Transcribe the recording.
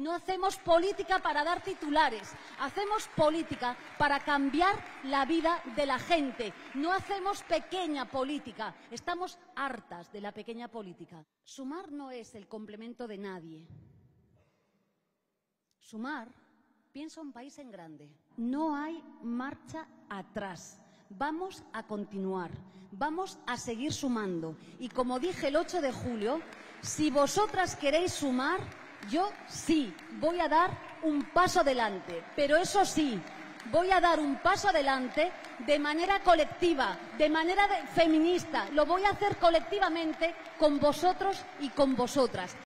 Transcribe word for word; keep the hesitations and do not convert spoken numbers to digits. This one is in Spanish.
No hacemos política para dar titulares, hacemos política para cambiar la vida de la gente. No hacemos pequeña política, estamos hartas de la pequeña política. Sumar no es el complemento de nadie. Sumar piensa un país en grande. No hay marcha atrás. Vamos a continuar, vamos a seguir sumando. Y como dije el ocho de julio, si vosotras queréis sumar, yo sí, voy a dar un paso adelante. Pero eso sí, voy a dar un paso adelante de manera colectiva, de manera de, feminista. Lo voy a hacer colectivamente con vosotros y con vosotras.